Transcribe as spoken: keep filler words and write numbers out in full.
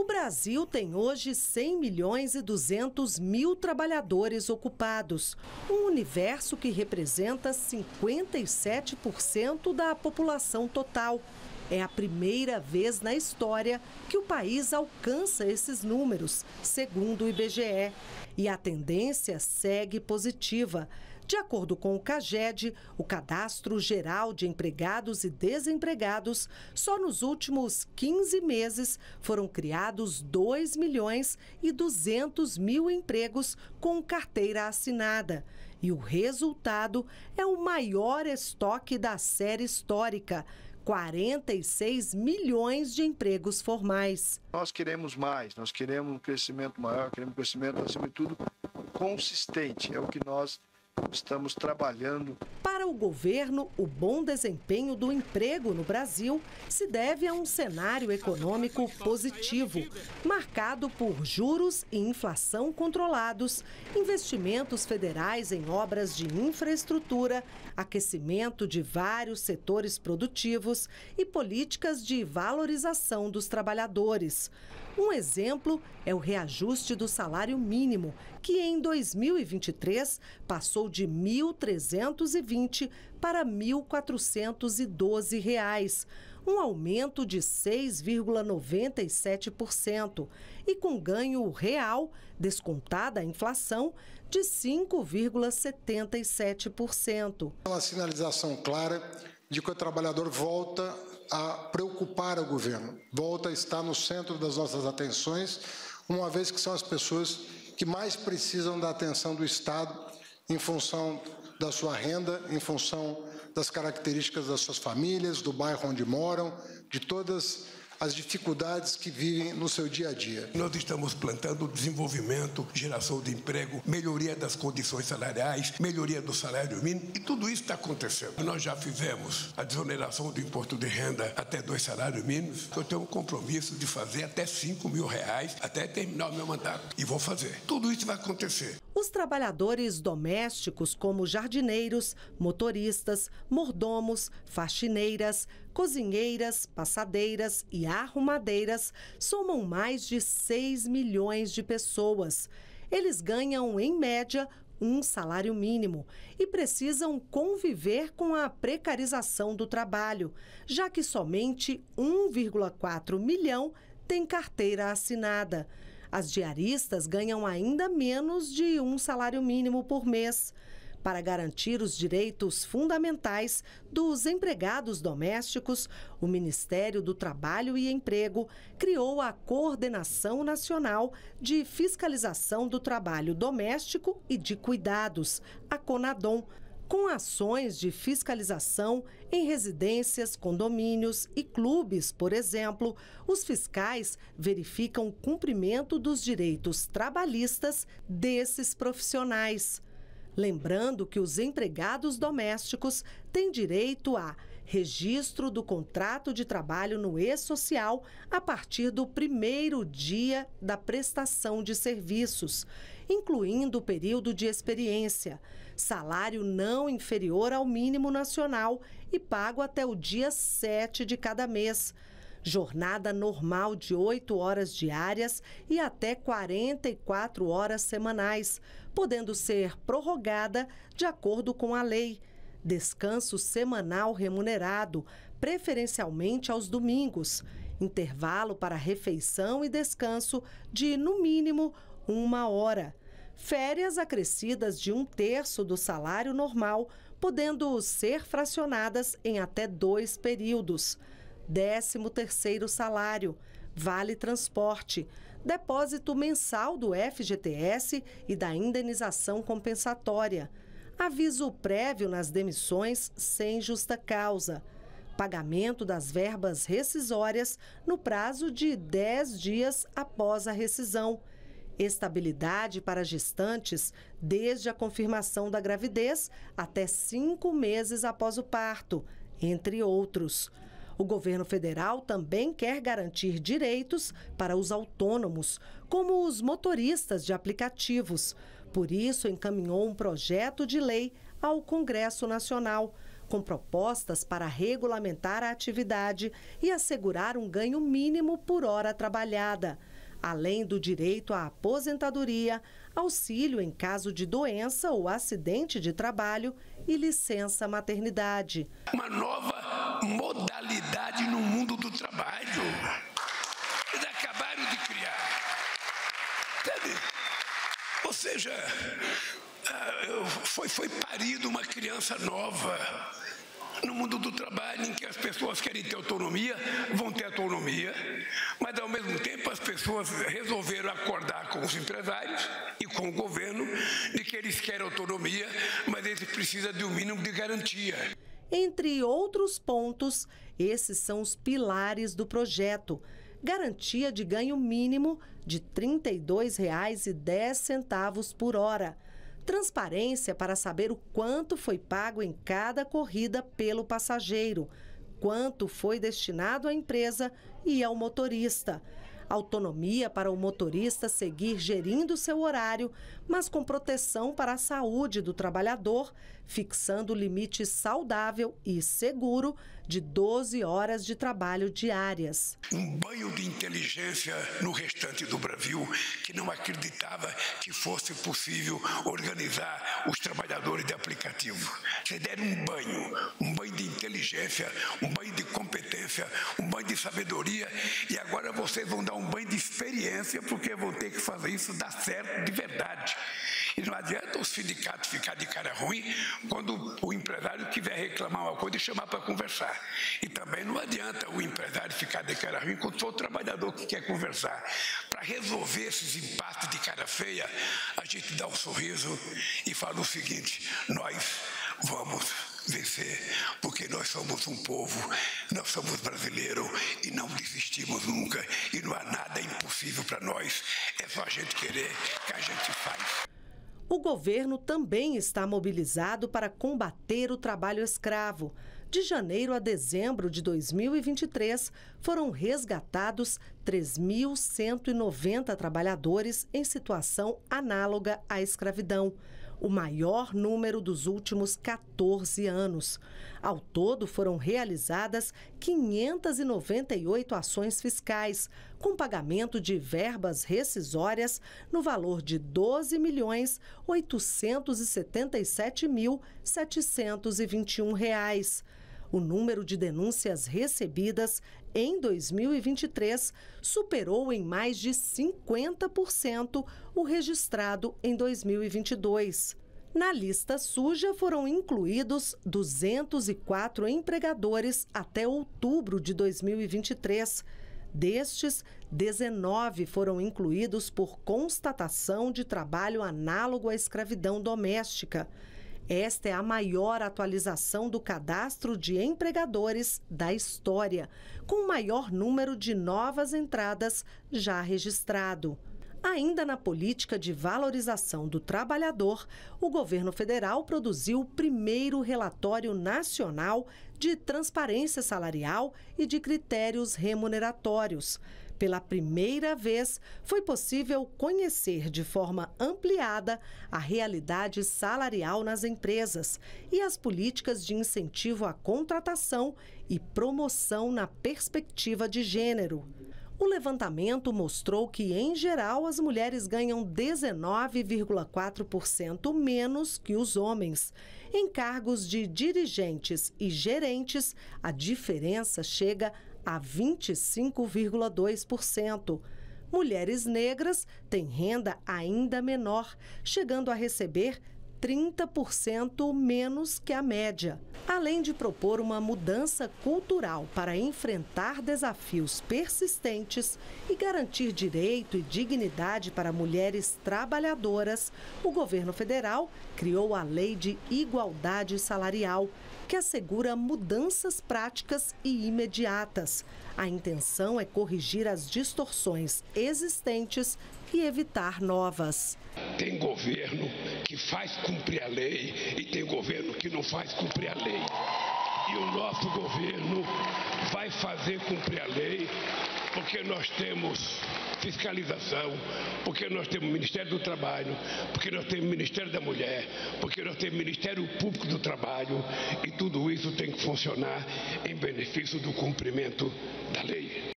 Brasil tem hoje cem milhões e duzentos mil trabalhadores ocupados, um universo que representa cinquenta e sete por cento da população total. É a primeira vez na história que o país alcança esses números, segundo o I B G E. E a tendência segue positiva. De acordo com o CAGED, o Cadastro Geral de Empregados e Desempregados, só nos últimos quinze meses foram criados dois milhões e duzentos mil empregos com carteira assinada. E o resultado é o maior estoque da série histórica, quarenta e seis milhões de empregos formais. Nós queremos mais, nós queremos um crescimento maior, queremos um crescimento, acima de tudo, consistente. É o que nós estamos trabalhando. Para o governo, o bom desempenho do emprego no Brasil se deve a um cenário econômico positivo, marcado por juros e inflação controlados, investimentos federais em obras de infraestrutura, aquecimento de vários setores produtivos e políticas de valorização dos trabalhadores. Um exemplo é o reajuste do salário mínimo, que em dois mil e vinte e três passou de mil trezentos e vinte para mil quatrocentos e doze reais, um aumento de seis vírgula noventa e sete por cento e com ganho real, descontada a inflação, de cinco vírgula setenta e sete por cento. É uma sinalização clara de que o trabalhador volta a preocupar o governo, volta a estar no centro das nossas atenções, uma vez que são as pessoas que mais precisam da atenção do Estado em função da sua renda, em função das características das suas famílias, do bairro onde moram, de todas as dificuldades que vivem no seu dia a dia. Nós estamos plantando desenvolvimento, geração de emprego, melhoria das condições salariais, melhoria do salário mínimo, e tudo isso está acontecendo. Nós já fizemos a desoneração do imposto de renda até dois salários mínimos. Eu tenho um compromisso de fazer até cinco mil reais até terminar o meu mandato. E vou fazer. Tudo isso vai acontecer. Os trabalhadores domésticos, como jardineiros, motoristas, mordomos, faxineiras, cozinheiras, passadeiras e arrumadeiras, somam mais de seis milhões de pessoas. Eles ganham, em média, um salário mínimo e precisam conviver com a precarização do trabalho, já que somente um vírgula quatro milhão tem carteira assinada. As diaristas ganham ainda menos de um salário mínimo por mês. Para garantir os direitos fundamentais dos empregados domésticos, o Ministério do Trabalho e Emprego criou a Coordenação Nacional de Fiscalização do Trabalho Doméstico e de Cuidados, a CONADOM, com ações de fiscalização em residências, condomínios e clubes, por exemplo. Os fiscais verificam o cumprimento dos direitos trabalhistas desses profissionais. Lembrando que os empregados domésticos têm direito a registro do contrato de trabalho no e-social a partir do primeiro dia da prestação de serviços, incluindo o período de experiência, salário não inferior ao mínimo nacional e pago até o dia sete de cada mês, jornada normal de oito horas diárias e até quarenta e quatro horas semanais, podendo ser prorrogada de acordo com a lei. Descanso semanal remunerado, preferencialmente aos domingos. Intervalo para refeição e descanso de, no mínimo, uma hora. Férias acrescidas de um terço do salário normal, podendo ser fracionadas em até dois períodos. Décimo terceiro salário, vale transporte, depósito mensal do F G T S e da indenização compensatória, aviso prévio nas demissões sem justa causa, pagamento das verbas rescisórias no prazo de dez dias após a rescisão, estabilidade para gestantes desde a confirmação da gravidez até cinco meses após o parto, entre outros. O governo federal também quer garantir direitos para os autônomos, como os motoristas de aplicativos. Por isso, encaminhou um projeto de lei ao Congresso Nacional, com propostas para regulamentar a atividade e assegurar um ganho mínimo por hora trabalhada. além do direito à aposentadoria, auxílio em caso de doença ou acidente de trabalho e licença maternidade. Uma nova modalidade no mundo do trabalho. Eles acabaram de criar. Sabe? Ou seja, foi, foi parido uma criança nova. No mundo do trabalho, em que as pessoas querem ter autonomia, vão ter autonomia, mas ao mesmo tempo as pessoas resolveram acordar com os empresários e com o governo de que eles querem autonomia, mas eles precisam de um mínimo de garantia. Entre outros pontos, esses são os pilares do projeto. Garantia de ganho mínimo de trinta e dois reais e dez centavos por hora. Transparência para saber o quanto foi pago em cada corrida pelo passageiro, quanto foi destinado à empresa e ao motorista. Autonomia para o motorista seguir gerindo seu horário, mas com proteção para a saúde do trabalhador, fixando limite saudável e seguro de doze horas de trabalho diárias. Um banho de inteligência no restante do Brasil, que não acreditava que fosse possível organizar os trabalhadores de aplicativo. Vocês deram um banho, um banho de inteligência, um banho de competência, um banho de sabedoria, e agora vocês vão dar um banho de experiência, porque vão ter que fazer isso dar certo de verdade. E não adianta o sindicato ficar de cara ruim quando o empresário quiser reclamar uma coisa e chamar para conversar. E também não adianta o empresário ficar de cara ruim quando for o trabalhador que quer conversar. Para resolver esses impasses de cara feia, a gente dá um sorriso e fala o seguinte: nós vamos vencer, porque nós somos um povo, nós somos brasileiros e não desistimos nunca, e não há nada impossível para nós, é só a gente querer que a gente faz. O governo também está mobilizado para combater o trabalho escravo. De janeiro a dezembro de dois mil e vinte e três, foram resgatados três mil cento e noventa trabalhadores em situação análoga à escravidão, o maior número dos últimos quatorze anos. Ao todo, foram realizadas quinhentas e noventa e oito ações fiscais, com pagamento de verbas rescisórias no valor de doze milhões oitocentos e setenta e sete mil setecentos e vinte e um reais. O número de denúncias recebidas em dois mil e vinte e três superou em mais de cinquenta por cento o registrado em dois mil e vinte e dois. Na lista suja foram incluídos duzentos e quatro empregadores até outubro de dois mil e vinte e três. Destes, dezenove foram incluídos por constatação de trabalho análogo à escravidão doméstica. Esta é a maior atualização do cadastro de empregadores da história, com o maior número de novas entradas já registrado. Ainda na política de valorização do trabalhador, o governo federal produziu o primeiro relatório nacional de transparência salarial e de critérios remuneratórios. Pela primeira vez, foi possível conhecer de forma ampliada a realidade salarial nas empresas e as políticas de incentivo à contratação e promoção na perspectiva de gênero. O levantamento mostrou que, em geral, as mulheres ganham dezenove vírgula quatro por cento menos que os homens. Em cargos de dirigentes e gerentes, a diferença chega a vinte e cinco vírgula dois por cento. Mulheres negras têm renda ainda menor, chegando a receber trinta por cento menos que a média. Além de propor uma mudança cultural para enfrentar desafios persistentes e garantir direito e dignidade para mulheres trabalhadoras, o governo federal criou a Lei de Igualdade Salarial, que assegura mudanças práticas e imediatas. A intenção é corrigir as distorções existentes e evitar novas. Tem governo que faz cumprir a lei e tem governo que não faz cumprir a lei. E o nosso governo vai fazer cumprir a lei, porque nós temos fiscalização, porque nós temos o Ministério do Trabalho, porque nós temos o Ministério da Mulher, porque nós temos o Ministério Público do Trabalho, e tudo isso tem que funcionar em benefício do cumprimento da lei.